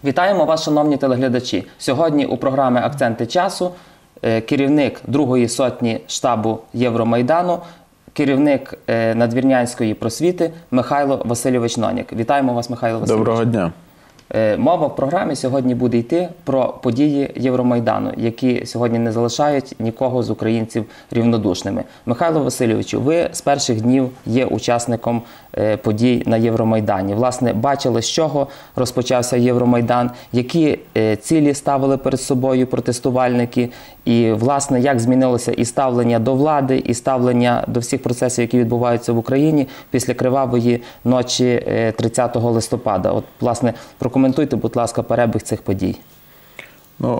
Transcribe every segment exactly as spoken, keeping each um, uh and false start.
Вітаємо вас, шановні телеглядачі. Сьогодні у програмі «Акценти часу» керівник другої сотні штабу Євромайдану, керівник надвірнянської просвіти Михайло Васильович Нонік. Вітаємо вас, Михайло Васильович. Доброго дня. Мова в програмі сьогодні буде йти про події Євромайдану, які сьогодні не залишають нікого з українців рівнодушними. Михайло Васильовичу, ви з перших днів є учасником подій на Євромайдані. Власне, бачили, з чого розпочався Євромайдан, які цілі ставили перед собою протестувальники, і, власне, як змінилося і ставлення до влади, і ставлення до всіх процесів, які відбуваються в Україні після кривавої ночі тридцятого листопада. От, власне, прокоментуйте, будь ласка, перебіг цих подій. Ну,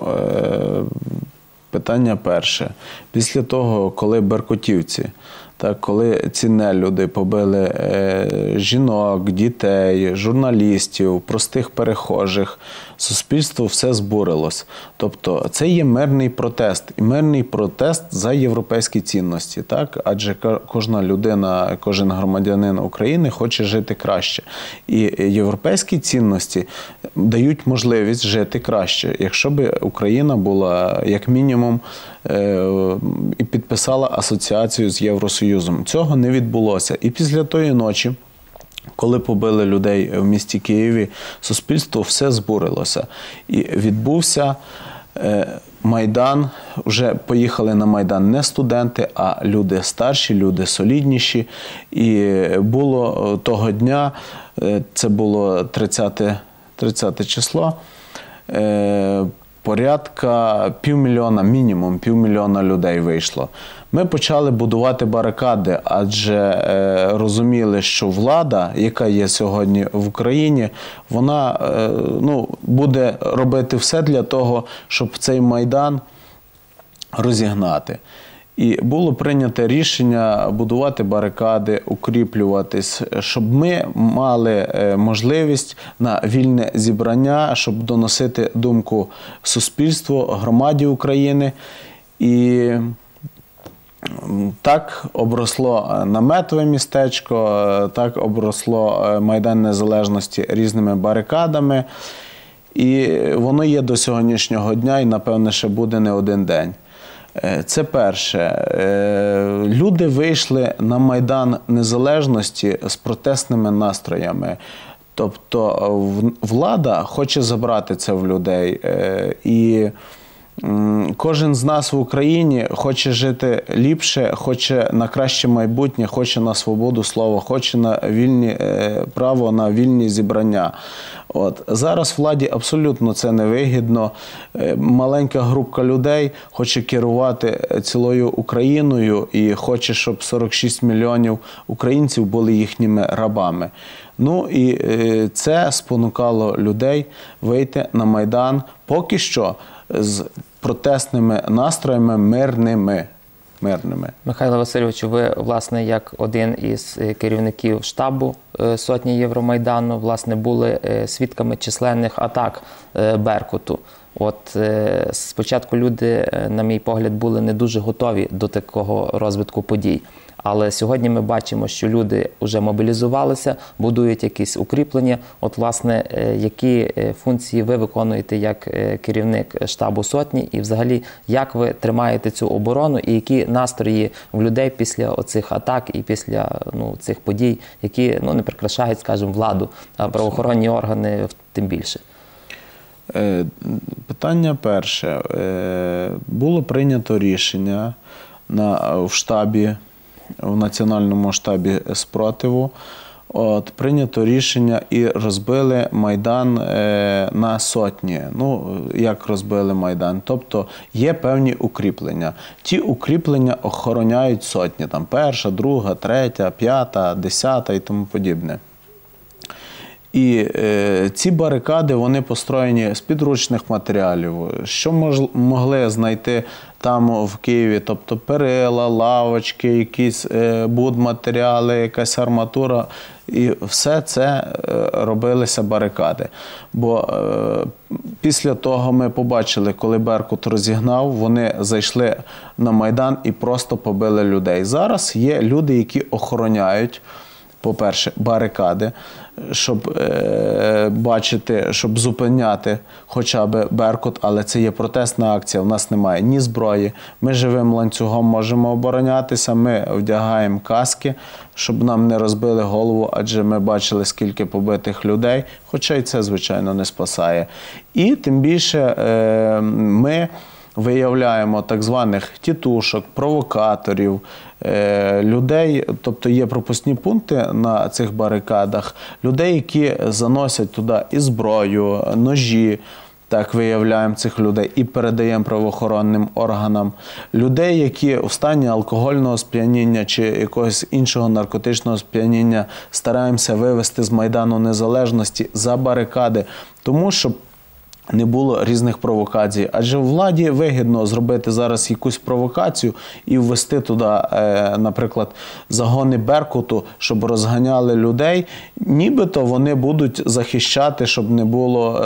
питання перше. Після того, коли беркутівці, так, коли ці нелюди побили е, жінок, дітей, журналістів, простих перехожих, суспільство все збурилось. Тобто це є мирний протест. І мирний протест за європейські цінності. Так? Адже кожна людина, кожен громадянин України хоче жити краще. І європейські цінності дають можливість жити краще. Якщо б Україна була, як мінімум, е, і підписала асоціацію з Євросоюзом. Цього не відбулося. І після тої ночі, коли побили людей в місті Києві, суспільство все збурилося. І відбувся е, Майдан. Вже поїхали на Майдан не студенти, а люди старші, люди солідніші. І було того дня, е, це було тридцяте число, е, порядка півмільйона, мінімум півмільйона людей вийшло. Ми почали будувати барикади, адже е, розуміли, що влада, яка є сьогодні в Україні, вона е, ну, буде робити все для того, щоб цей Майдан розігнати. І було прийнято рішення будувати барикади, укріплюватись, щоб ми мали можливість на вільне зібрання, щоб доносити думку суспільству, громаді України. І так обросло наметове містечко, так обросло Майдан Незалежності різними барикадами. І воно є до сьогоднішнього дня і, напевне, ще буде не один день. Це перше. Люди вийшли на Майдан Незалежності з протестними настроями. Тобто влада хоче забрати це в людей. І кожен з нас в Україні хоче жити ліпше, хоче на краще майбутнє, хоче на свободу слова, хоче на вільні, право на вільні зібрання. От. Зараз владі абсолютно це не вигідно. Маленька групка людей хоче керувати цілою Україною і хоче, щоб сорок шість мільйонів українців були їхніми рабами. Ну і це спонукало людей вийти на Майдан поки що з протестними настроями мирними. мирними. Михайло Васильович, ви, власне, як один із керівників штабу сотні Євромайдану, власне, були свідками численних атак Беркуту. От спочатку люди, на мій погляд, були не дуже готові до такого розвитку подій. Але сьогодні ми бачимо, що люди вже мобілізувалися, будують якісь укріплення. От, власне, які функції ви виконуєте як керівник штабу сотні? І взагалі, як ви тримаєте цю оборону? І які настрої в людей після оцих атак і після ну, цих подій, які ну, не прикрашають, скажімо, владу, а правоохоронні органи тим більше? Питання перше. Було прийнято рішення на, в штабі, в Національному штабі спротиву, от, прийнято рішення і розбили Майдан е, на сотні. Ну, як розбили Майдан? Тобто є певні укріплення. Ті укріплення охороняють сотні, там перша, друга, третя, п'ята, десята і тому подібне. І е, ці барикади, вони построєні з підручних матеріалів. Що мож, могли знайти там в Києві? Тобто перила, лавочки, якісь е, будматеріали, якась арматура. І все це е, робилися барикади. Бо е, після того ми побачили, коли Беркут розігнав, вони зайшли на Майдан і просто побили людей. Зараз є люди, які охороняють по-перше, барикади, щоб е, бачити, щоб зупиняти хоча б Беркут, але це є протестна акція, в нас немає ні зброї, ми живим ланцюгом можемо оборонятися, ми вдягаємо каски, щоб нам не розбили голову, адже ми бачили, скільки побитих людей, хоча й це, звичайно, не спасає. І тим більше е, ми виявляємо так званих тітушок, провокаторів, людей, тобто є пропускні пункти на цих барикадах, людей, які заносять туди і зброю, ножі, так виявляємо цих людей і передаємо правоохоронним органам. Людей, які в стані алкогольного сп'яніння чи якогось іншого наркотичного сп'яніння стараємося вивести з Майдану Незалежності за барикади, тому що не було різних провокацій. Адже владі вигідно зробити зараз якусь провокацію і ввести туди, наприклад, загони Беркуту, щоб розганяли людей. Нібито вони будуть захищати, щоб не було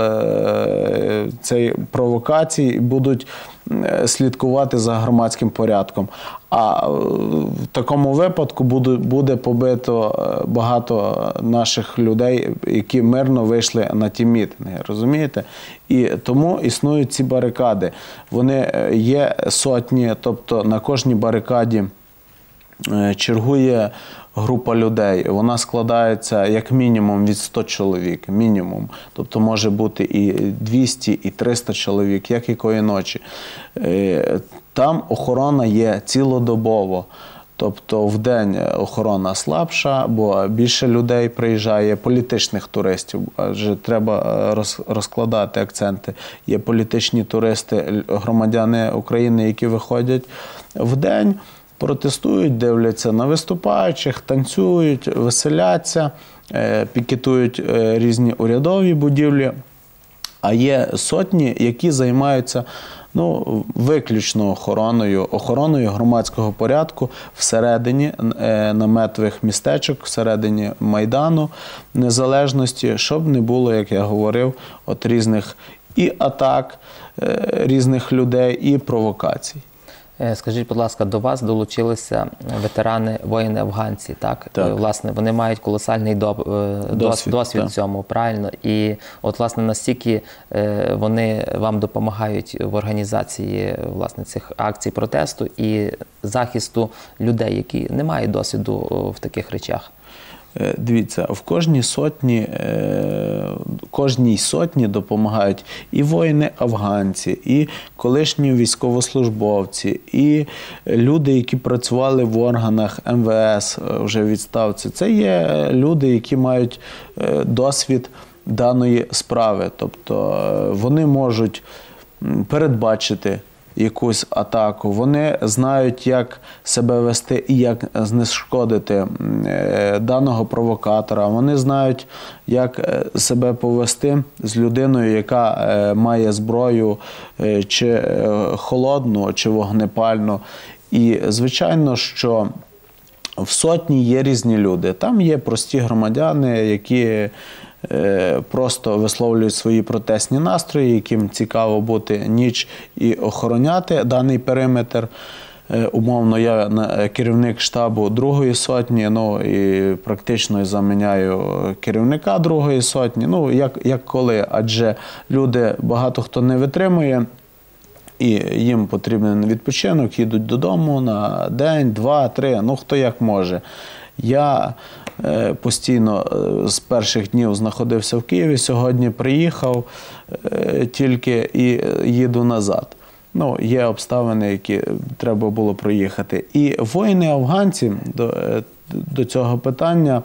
цієї провокації, будуть слідкувати за громадським порядком. А в такому випадку буде, буде побито багато наших людей, які мирно вийшли на ті мітинги, розумієте? І тому існують ці барикади. Вони є сотні, тобто на кожній барикаді чергує група людей. Вона складається як мінімум від ста чоловік, мінімум. Тобто може бути і двісті, і триста чоловік, як якої ночі. Там охорона є цілодобово. Тобто вдень охорона слабша, бо більше людей приїжджає, політичних туристів, адже треба розкладати акценти. Є політичні туристи, громадяни України, які виходять вдень, протестують, дивляться на виступаючих, танцюють, веселяться, пікетують різні урядові будівлі. А є сотні, які займаються ну, виключно охороною, охороною громадського порядку всередині наметових містечок, всередині Майдану Незалежності, щоб не було, як я говорив, от різних і атак різних людей, і провокацій. Скажіть, будь ласка, до вас долучилися ветерани, воїни-афганці, так? Так. Власне, вони мають колосальний досвід, досвід в цьому, правильно? І от, власне, настільки вони вам допомагають в організації, власне, цих акцій протесту і захисту людей, які не мають досвіду в таких речах? Дивіться, в кожній сотні, кожній сотні допомагають і воїни-афганці, і колишні військовослужбовці, і люди, які працювали в органах ем ве ес вже в відставці. Це є люди, які мають досвід даної справи. Тобто вони можуть передбачити якусь атаку, вони знають, як себе вести і як знешкодити даного провокатора, вони знають, як себе повести з людиною, яка має зброю чи холодну, чи вогнепальну. І, звичайно, що в сотні є різні люди. Там є прості громадяни, які просто висловлюють свої протестні настрої, яким цікаво бути ніч і охороняти даний периметр. Умовно, я керівник штабу другої сотні, ну і практично заміняю керівника другої сотні, ну як, як коли, адже люди, багато хто не витримує, і їм потрібен відпочинок, їдуть додому на день, два, три, ну хто як може. Я постійно з перших днів знаходився в Києві, сьогодні приїхав тільки і їду назад. Ну, є обставини, які треба було проїхати. І воїни-афганці до, до цього питання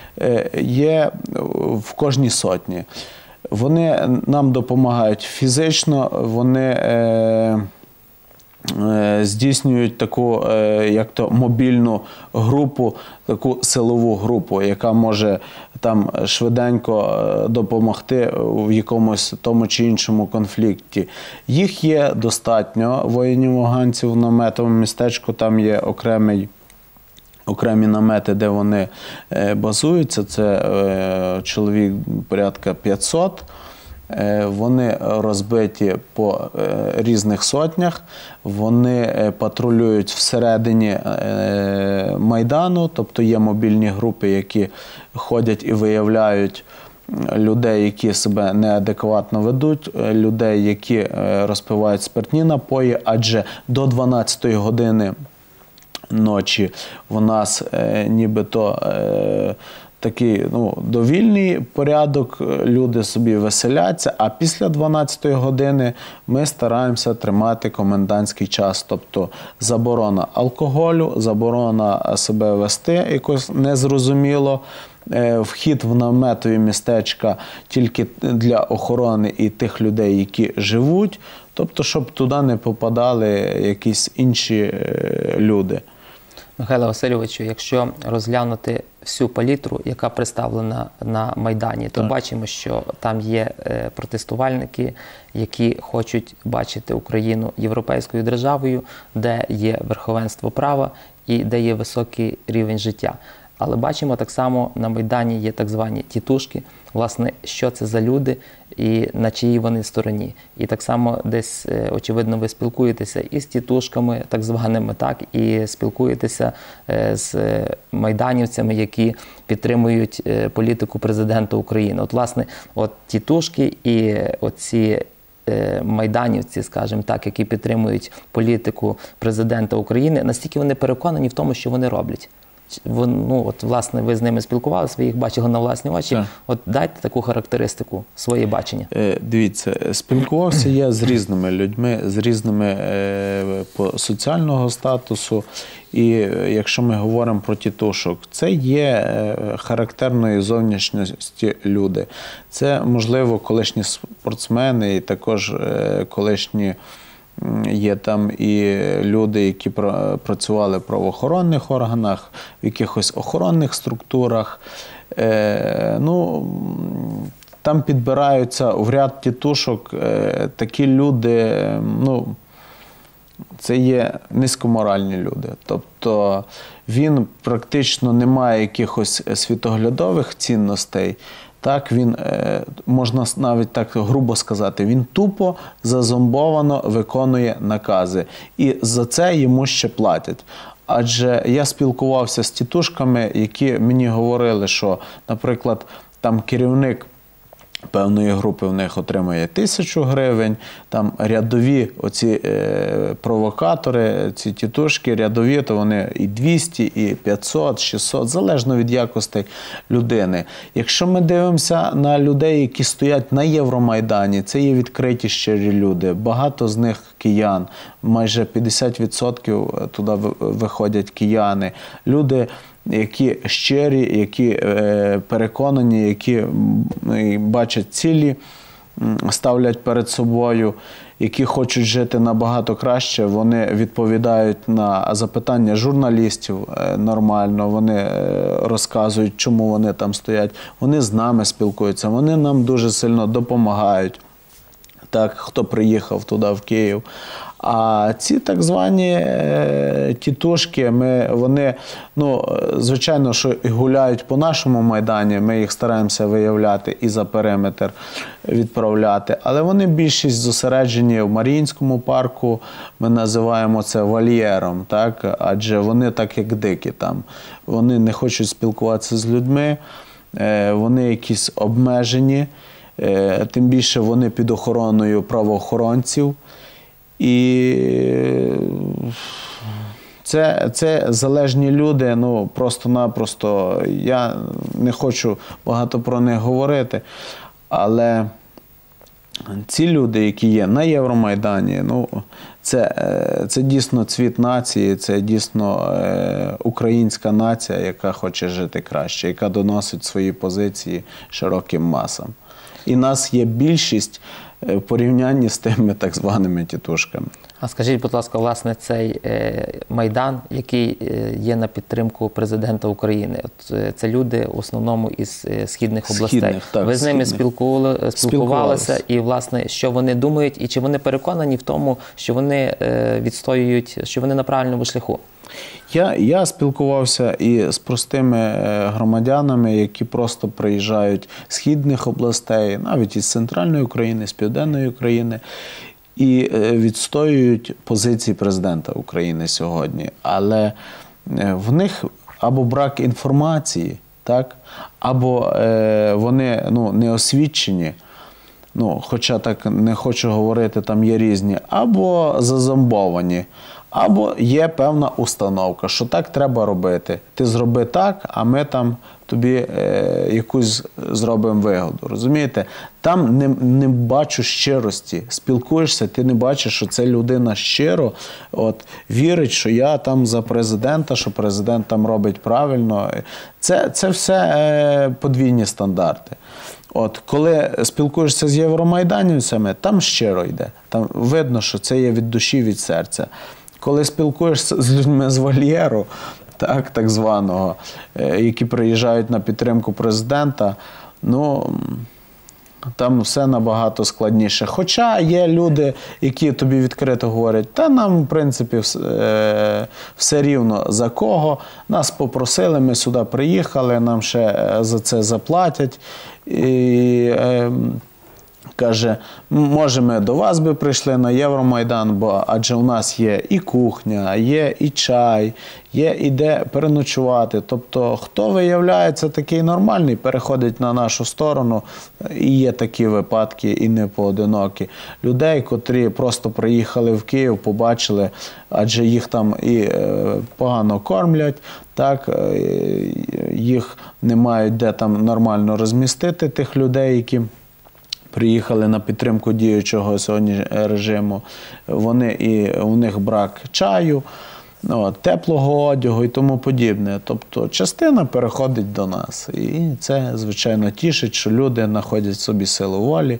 є в кожній сотні. Вони нам допомагають фізично, вони здійснюють таку, як то, мобільну групу, таку силову групу, яка може там швиденько допомогти в якомусь тому чи іншому конфлікті. Їх є достатньо, воїнів-афганців в наметовому містечку, там є окремий, окремі намети, де вони базуються, це чоловік порядка п'ятсот. Вони розбиті по різних сотнях, вони патрулюють всередині Майдану, тобто є мобільні групи, які ходять і виявляють людей, які себе неадекватно ведуть, людей, які розпивають спиртні напої, адже до дванадцятої години ночі у нас е, нібито е, такий ну, довільний порядок, люди собі веселяться, а після дванадцятої години ми стараємося тримати комендантський час, тобто заборона алкоголю, заборона себе вести якось незрозуміло, вхід в наметові містечка тільки для охорони і тих людей, які живуть, тобто щоб туди не попадали якісь інші люди. Михайло Васильовичу, якщо розглянути всю палітру, яка представлена на Майдані, то так. бачимо, що там є протестувальники, які хочуть бачити Україну європейською державою, де є верховенство права і де є високий рівень життя. Але бачимо, так само на Майдані є так звані тітушки, власне, що це за люди і на чиїй вони стороні. І так само десь, очевидно, ви спілкуєтеся і з тітушками, так званими, так, і спілкуєтеся з майданівцями, які підтримують політику президента України. От, власне, от тітушки і оці майданівці, скажімо так, які підтримують політику президента України, настільки вони переконані в тому, що вони роблять. Ну, от, власне, ви з ними спілкувалися, ви їх бачили на власні очі. Так. От дайте таку характеристику, своє бачення. Е, дивіться, спілкувався я з різними людьми, з різними е, по соціального статусу. І якщо ми говоримо про тітушок, це є е, характерної зовнішності люди. Це, можливо, колишні спортсмени і також е, колишні є там і люди, які працювали в правоохоронних органах, в якихось охоронних структурах. Е, ну, там підбираються в ряд тітушок е, такі люди, ну, це є низькоморальні люди. Тобто він практично не має якихось світоглядових цінностей. Так, він, можна навіть так грубо сказати, він тупо, зазомбовано виконує накази. І за це йому ще платять. Адже я спілкувався з тітушками, які мені говорили, що, наприклад, там керівник певної групи в них отримує тисячу гривень, там рядові оці е, провокатори, ці тітушки, рядові, то вони і двісті, і п'ятсот, шістсот, залежно від якостей людини. Якщо ми дивимося на людей, які стоять на Євромайдані, це є відкриті щирі люди, багато з них киян, майже п'ятдесят відсотків туди виходять кияни, люди, які щирі, які переконані, які бачать цілі, ставлять перед собою, які хочуть жити набагато краще, вони відповідають на запитання журналістів нормально, вони розказують, чому вони там стоять, вони з нами спілкуються, вони нам дуже сильно допомагають, так, хто приїхав туди, в Київ. А ці так звані е, тітушки, ми, вони, ну, звичайно, що гуляють по нашому Майдані, ми їх стараємося виявляти і за периметр відправляти, але вони більшість зосереджені в Маріїнському парку, ми називаємо це вольєром, так, адже вони так як дикі там, вони не хочуть спілкуватися з людьми, е, вони якісь обмежені, е, тим більше вони під охороною правоохоронців. І це, це залежні люди, ну, просто-напросто, я не хочу багато про них говорити, але ці люди, які є на Євромайдані, ну, це, це дійсно цвіт нації, це дійсно українська нація, яка хоче жити краще, яка доносить свої позиції широким масам. І нас є більшість в порівнянні з тими так званими тітушками. А скажіть, будь ласка, власне, цей е, Майдан, який е, є на підтримку президента України, от, е, це люди в основному із е, східних областей. Східних, так, ви з ними східних. спілкували, спілкувалися, і, власне, що вони думають, і чи вони переконані в тому, що вони е, відстоюють, що вони на правильному шляху? Я, я спілкувався і з простими громадянами, які просто приїжджають з східних областей, навіть із центральної України, з південної України, і відстоюють позиції президента України сьогодні. Але в них або брак інформації, так, або е, вони ну, не освічені, ну, хоча так не хочу говорити, там є різні, або зазомбовані, або є певна установка, що так треба робити. Ти зроби так, а ми там тобі е, якусь зробимо вигоду. Розумієте? Там не, не бачу щирості. Спілкуєшся, ти не бачиш, що це людина щиро от, вірить, що я там за президента, що президент там робить правильно. Це, це все е, подвійні стандарти. От, коли спілкуєшся з євромайданівцями, там щиро йде. Там видно, що це є від душі, від серця. Коли спілкуєшся з людьми з вольєру, так, так званого, які приїжджають на підтримку президента, ну, там все набагато складніше. Хоча є люди, які тобі відкрито говорять, та нам, в принципі, все, все рівно за кого. Нас попросили, ми сюди приїхали, нам ще за це заплатять. І, е, каже, може ми до вас би прийшли на Євромайдан, бо адже у нас є і кухня, є і чай, є і де переночувати. Тобто, хто виявляється такий нормальний, переходить на нашу сторону. І є такі випадки, і не поодинокі. Людей, котрі просто приїхали в Київ, побачили, адже їх там і погано кормлять, так, їх не мають де там нормально розмістити, тих людей, які приїхали на підтримку діючого сьогодні режиму. Вони, і у них брак чаю, от, теплого одягу і тому подібне. Тобто частина переходить до нас. І це, звичайно, тішить, що люди знаходять в собі силу волі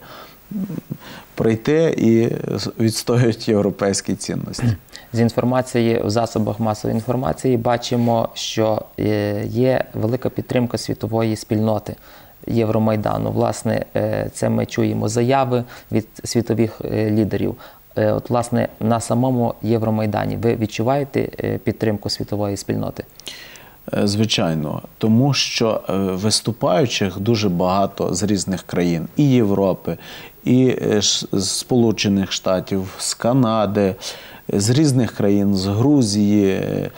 прийти і відстоюють європейські цінності. З інформації в засобах масової інформації бачимо, що є велика підтримка світової спільноти Євромайдану. Власне, це ми чуємо заяви від світових лідерів. От, власне, на самому Євромайдані ви відчуваєте підтримку світової спільноти? Звичайно, тому що виступаючих дуже багато з різних країн. І Європи, і з Сполучених Штатів, з Канади, з різних країн, з Грузії.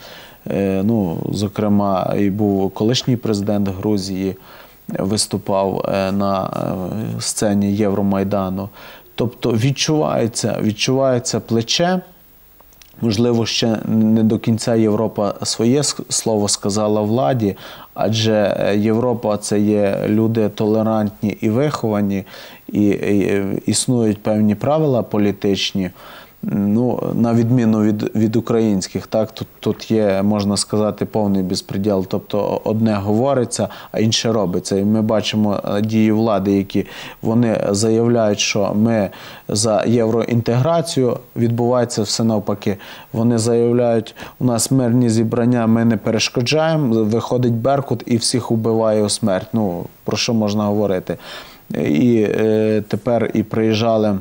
Ну, зокрема, і був колишній президент Грузії, виступав на сцені Євромайдану. Тобто відчувається, відчувається плече. Можливо, ще не до кінця Європа своє слово сказала владі, адже Європа – це є люди толерантні і виховані, і існують певні правила політичні. Ну, на відміну від, від українських, так, тут, тут є, можна сказати, повний безпреділ. Тобто одне говориться, а інше робиться. І ми бачимо дії влади, які вони заявляють, що ми за євроінтеграцію, відбувається все навпаки. Вони заявляють, у нас мирні зібрання, ми не перешкоджаємо, виходить Беркут і всіх убиває у смерть. Ну, про що можна говорити? І е, тепер і приїжджали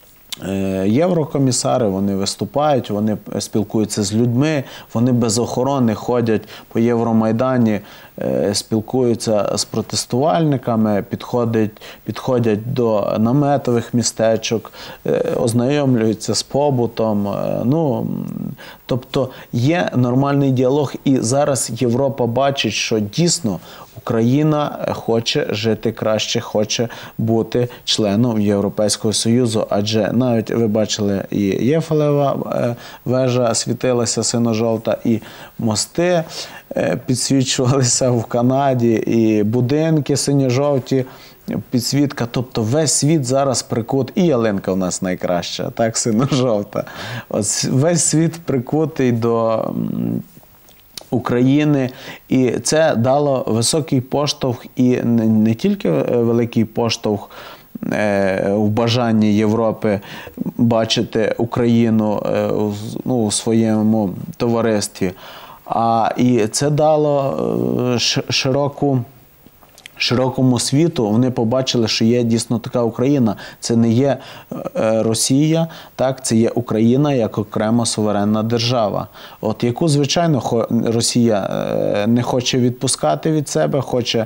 єврокомісари, вони виступають, вони спілкуються з людьми, вони без охорони ходять по Євромайдані, спілкуються з протестувальниками, підходять, підходять до наметових містечок, ознайомлюються з побутом. Ну, тобто є нормальний діалог, і зараз Європа бачить, що дійсно Україна хоче жити краще, хоче бути членом Європейського Союзу, адже навіть ви бачили, і Єфелева вежа світилася синьо-жовта, і мости підсвічувалися в Канаді, і будинки синьо-жовті, підсвітка. Тобто весь світ зараз прикут, і ялинка у нас найкраща, так, синьо-жовта. Весь світ прикутий до України, і це дало високий поштовх, і не тільки великий поштовх в бажанні Європи бачити Україну ну, у своєму товаристві, а і це дало широку широкому світу вони побачили, що є дійсно така Україна. Це не є Росія, так, це є Україна як окрема суверенна держава. От яку, звичайно, Росія не хоче відпускати від себе, хоче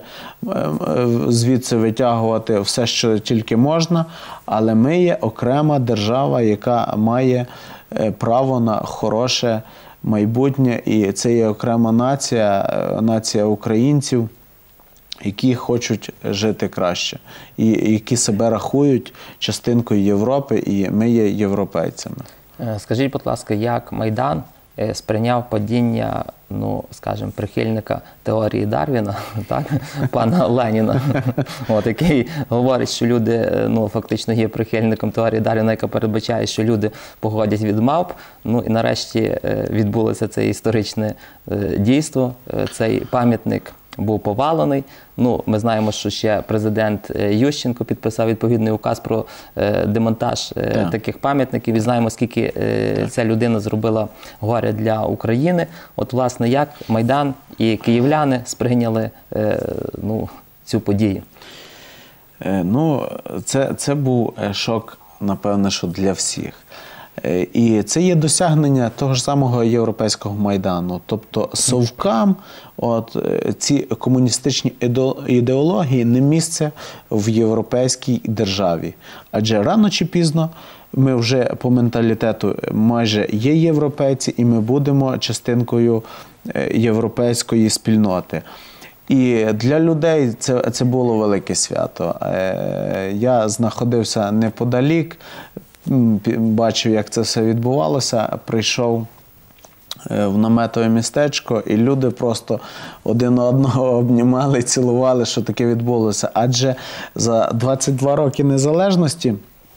звідси витягувати все, що тільки можна, але ми є окрема держава, яка має право на хороше майбутнє, і це є окрема нація, нація українців, які хочуть жити краще, і які себе рахують частинкою Європи, і ми є європейцями. Скажіть, будь ласка, як Майдан сприйняв падіння, ну, скажімо, прихильника теорії Дарвіна, так, пана Леніна, от, який говорить, що люди, ну, фактично є прихильником теорії Дарвіна, яка передбачає, що люди походять від мавп. Ну, і нарешті відбулося це історичне дійство, цей пам'ятник був повалений. Ну, ми знаємо, що ще президент Ющенко підписав відповідний указ про е, демонтаж е, yeah. таких пам'ятників. І знаємо, скільки е, ця людина зробила горя для України. От, власне, як Майдан і київляни сприйняли е, ну, цю подію? Е, ну, це, це був шок, напевно, що для всіх. І це є досягнення того ж самого європейського Майдану. Тобто совкам от, ці комуністичні ідеології не місце в європейській державі. Адже рано чи пізно ми вже по менталітету майже є європейці, і ми будемо частинкою європейської спільноти. І для людей це, це було велике свято. Я знаходився неподалік, бачив, як це все відбувалося, прийшов в наметове містечко, і люди просто один одного обнімали, цілували, що таке відбулося. Адже за двадцять два роки незалежності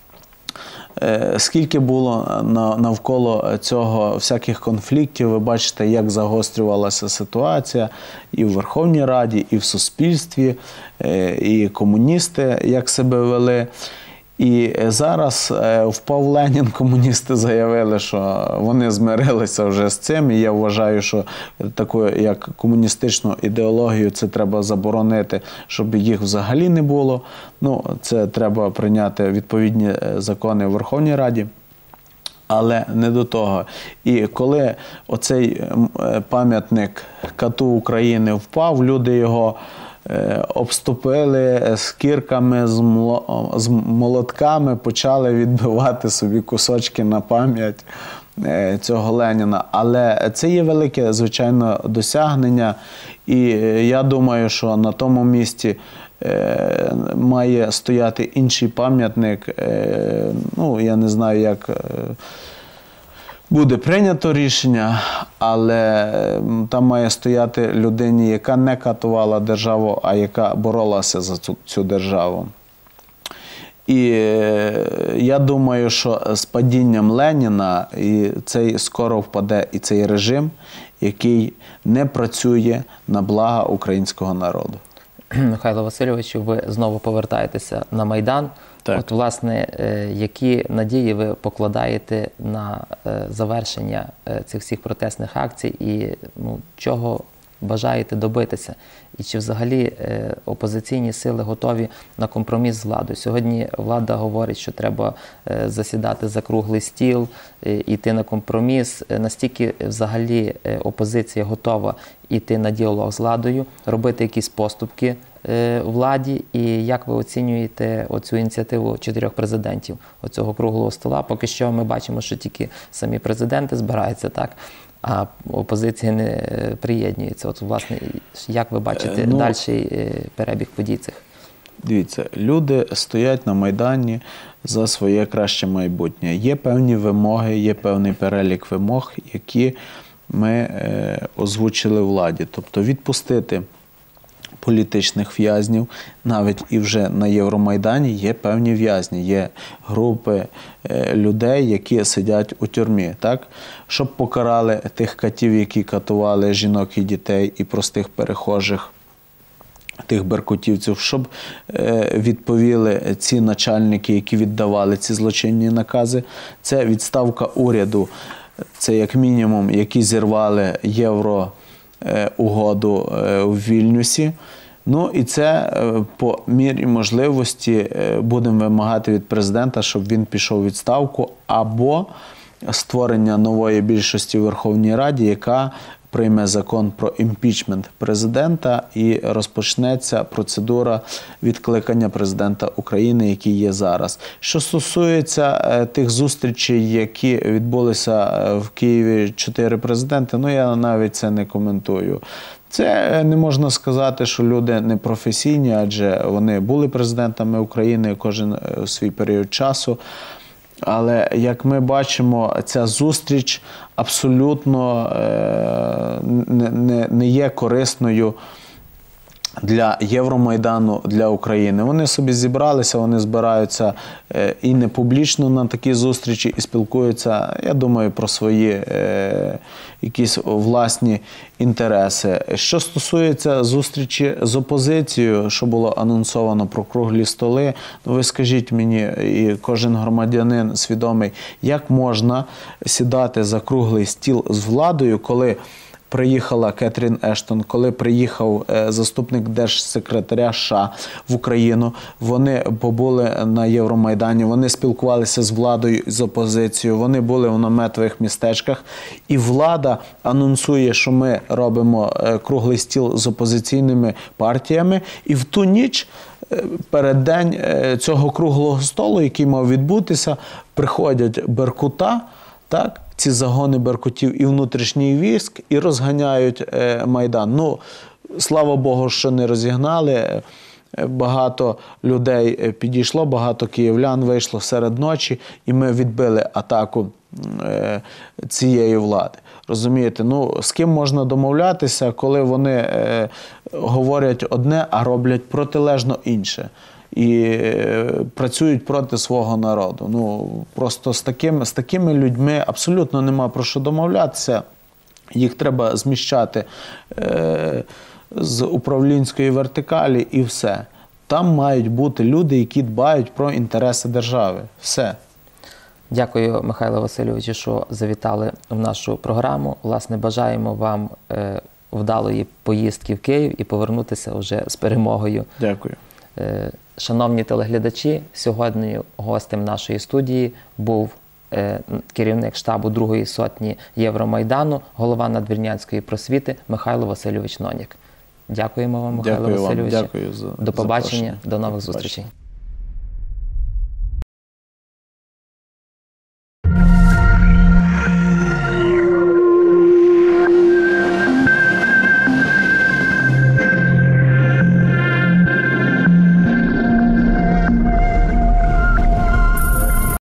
скільки було навколо цього всяких конфліктів, ви бачите, як загострювалася ситуація і в Верховній Раді, і в суспільстві, і комуністи як себе вели. І зараз впав Ленін, комуністи заявили, що вони змирилися вже з цим, і я вважаю, що таку, як комуністичну ідеологію, це треба заборонити, щоб їх взагалі не було. Ну, це треба прийняти відповідні закони в Верховній Раді, але не до того. І коли оцей пам'ятник кату України впав, люди його обступили з кірками, з молотками, почали відбивати собі кусочки на пам'ять цього Леніна. Але це є велике, звичайно, досягнення. І я думаю, що на тому місці має стояти інший пам'ятник. Ну, я не знаю, як буде прийнято рішення, але там має стояти людині, яка не катувала державу, а яка боролася за цю, цю державу. І я думаю, що з падінням Леніна і цей скоро впаде і цей режим, який не працює на благо українського народу. Михайло Васильовичу, ви знову повертаєтеся на Майдан. Так. От, власне, які надії ви покладаєте на завершення цих всіх протестних акцій і, ну, чого бажаєте добитися? І чи взагалі опозиційні сили готові на компроміс з владою? Сьогодні влада говорить, що треба засідати за круглий стіл, йти на компроміс. Настільки взагалі опозиція готова йти на діалог з владою, робити якісь поступки владі? І як ви оцінюєте оцю ініціативу чотирьох президентів, оцього круглого стола? Поки що ми бачимо, що тільки самі президенти збираються, так? А опозиція не приєднується. От, власне, як ви бачите ну, дальший перебіг подій цих? Дивіться, люди стоять на Майдані за своє краще майбутнє. Є певні вимоги, є певний перелік вимог, які ми е, озвучили владі. Тобто відпустити політичних в'язнів, навіть і вже на Євромайдані є певні в'язні, є групи е, людей, які сидять у тюрмі, так? Щоб покарали тих катів, які катували жінок і дітей, і простих перехожих, тих беркутівців, щоб е, відповіли ці начальники, які віддавали ці злочинні накази. Це відставка уряду, це як мінімум, які зірвали євро угоду в Вільнюсі. Ну і це е, по мірі можливості е, будемо вимагати від президента, щоб він пішов у відставку, або створення нової більшості в Верховній Раді, яка прийме закон про імпічмент президента і розпочнеться процедура відкликання президента України, який є зараз. Що стосується е, тих зустрічей, які відбулися в Києві чотири президенти, ну я навіть це не коментую. Це не можна сказати, що люди непрофесійні, адже вони були президентами України кожен у свій період часу. Але, як ми бачимо, ця зустріч абсолютно не є корисною для Євромайдану, для України. Вони собі зібралися, вони збираються і не публічно на такі зустрічі, і спілкуються, я думаю, про свої е, якісь власні інтереси. Що стосується зустрічі з опозицією, що було анонсовано про круглі столи, ну ви скажіть мені, і кожен громадянин свідомий, як можна сідати за круглий стіл з владою, коли приїхала Кетрін Ештон, коли приїхав заступник держсекретаря США в Україну, вони побули на Євромайдані, вони спілкувалися з владою, з опозицією, вони були у наметових містечках, і влада анонсує, що ми робимо круглий стіл з опозиційними партіями, і в ту ніч, перед день цього круглого столу, який мав відбутися, приходять беркута, так, ці загони беркутів і внутрішній військ, і розганяють е, Майдан. Ну, слава Богу, що не розігнали. Багато людей підійшло, багато київлян вийшло серед ночі, і ми відбили атаку е, цієї влади. Розумієте, ну, з ким можна домовлятися, коли вони е, говорять одне, а роблять протилежно інше. І працюють проти свого народу. Ну, просто з такими, з такими людьми абсолютно нема про що домовлятися. Їх треба зміщати е, з управлінської вертикалі і все. Там мають бути люди, які дбають про інтереси держави. Все. Дякую, Михайло Васильовичу, що завітали в нашу програму. Власне, бажаємо вам е, вдалої поїздки в Київ і повернутися вже з перемогою. Дякую. Е, Шановні телеглядачі, сьогодні гостем нашої студії був е, керівник штабу Другої сотні Євромайдану, голова Надвірнянської просвіти Михайло Васильович Нонік. Дякуємо вам, Михайло Дякую Васильович. Вам. Дякую за До побачення, запрошення. до нових До зустрічей. побачення.